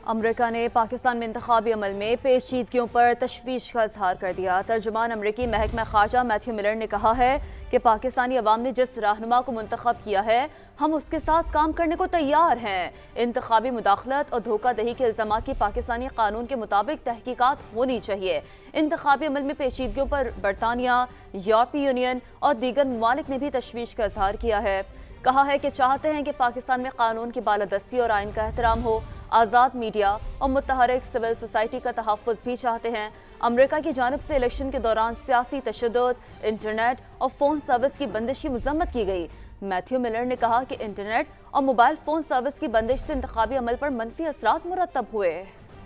America ने पाकिस्तान में इंतखाबी अमल में पेचीदगियों पर तशवीश का इजहार कर दिया। तर्जुमान अमरीकी महकमा खारजा मैथ्यू मिलर ने कहा है कि पाकिस्तानी अवाम ने जिस रहनुमा को मुंतखब किया है हम उसके साथ काम करने को तैयार हैं। इंतखाबी मुदाखलत और धोखाधड़ी के इल्जाम की पाकिस्तानी कानून के मुताबिक तहकीकात होनी चाहिए। इंतखाबी अमल में पेचीदगियों पर बरतानिया, यूरोपीय यूनियन और दीगर ममालिक ने भी तशवीश का इजहार किया है। कहा है कि चाहते हैं कि पाकिस्तान में कानून की बालादस्ती और आइन का एहतराम हो, आज़ाद मीडिया और मुतहरिक सिविल सोसाइटी का तहफ़्फ़ुज़ भी चाहते हैं। अमेरिका की जानिब से इलेक्शन के दौरान सियासी तशद्दुद, इंटरनेट और फ़ोन सर्विस की बंदिश की मज़म्मत की गई। मैथ्यू मिलर ने कहा कि इंटरनेट और मोबाइल फ़ोन सर्विस की बंदिश से इंतखाबी अमल पर मनफी असरात मुरतब हुए।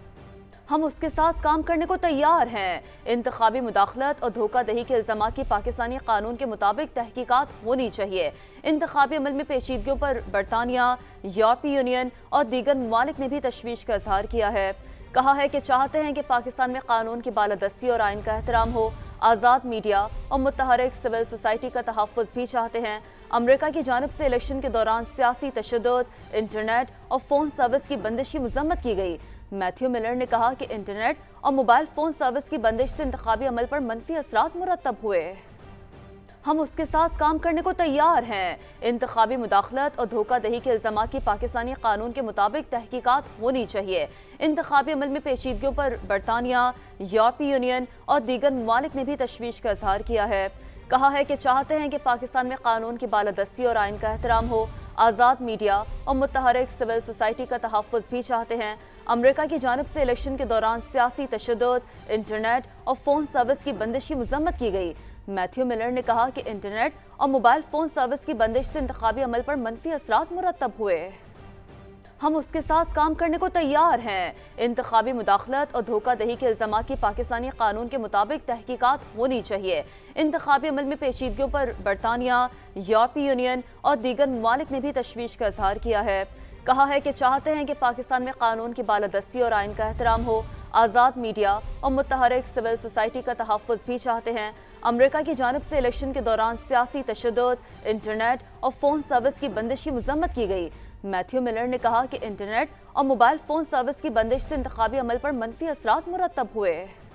हम उसके साथ काम करने को तैयार हैं। इंतखाबी मुदाखलत और धोखाधड़ी के इल्जाम की पाकिस्तानी कानून के मुताबिक तहकीकात होनी चाहिए। इंतखाबी अमल में पेचीदगियों पर बरतानिया, यूरोपीय यूनियन और दीगर ममालिक ने भी तशवीश का इजहार किया है। कहा है कि चाहते हैं कि पाकिस्तान में कानून की बालादस्ती और आइन का एहतराम हो, आज़ाद मीडिया और मुतहरिक सिविल सोसाइटी का तहफ़्फ़ुज़ भी चाहते हैं। अमेरिका की जानिब से इलेक्शन के दौरान सियासी तशद्दुद, इंटरनेट और फ़ोन सर्विस की बंदिश की मज़म्मत की गई। मैथ्यू मिलर ने कहा कि इंटरनेट और मोबाइल फ़ोन सर्विस की बंदिश से इंतखाबी अमल पर मनफी असरात मुरतब हुए। हम उसके साथ काम करने को तैयार हैं। इंतखाबी मुदाखलत और धोखाधड़ी के इल्जाम की पाकिस्तानी कानून के मुताबिक तहकीकात होनी चाहिए। इंतखाबी अमल में पेचीदगियों पर बरतानिया, यूरोपीय यूनियन और दीगर ममालिक ने भी तशवीश का इजहार किया है। कहा है कि चाहते हैं कि पाकिस्तान में कानून की बालादस्ती और आइन का एहतराम हो, आज़ाद मीडिया और मुतहरिक सिविल सोसाइटी का तहफ़्फ़ुज़ भी चाहते हैं। अमेरिका की जानिब से इलेक्शन के दौरान सियासी तशद्दुद, इंटरनेट और फ़ोन सर्विस की बंदिश की मज़म्मत की गई। मैथ्यू मिलर ने कहा कि इंटरनेट और मोबाइल फ़ोन सर्विस की बंदिश से इंतखाबी अमल पर मनफी असरात मुरतब हुए। हम उसके साथ काम करने को तैयार हैं। इंतखाबी मुदाखलत और धोखाधड़ी के इल्जाम की पाकिस्तानी कानून के मुताबिक तहकीकात होनी चाहिए। इंतखाबी अमल में पेचीदगियों पर बरतानिया, यूरोपीय यूनियन और दीगर ममालिक ने भी तशवीश का इजहार किया है। कहा है कि चाहते हैं कि पाकिस्तान में कानून की बालादस्ती और आइन का एहतराम हो, आज़ाद मीडिया और मुतहरिक सिविल सोसाइटी का तहफ़्फ़ुज़ भी चाहते हैं। अमेरिका की जानिब से इलेक्शन के दौरान सियासी तशद्दुद, इंटरनेट और फ़ोन सर्विस की बंदिश की मज़म्मत की गई। मैथ्यू मिलर ने कहा कि इंटरनेट और मोबाइल फ़ोन सर्विस की बंदिश से इंतखाबी अमल पर मनफी असरात मुरतब हुए।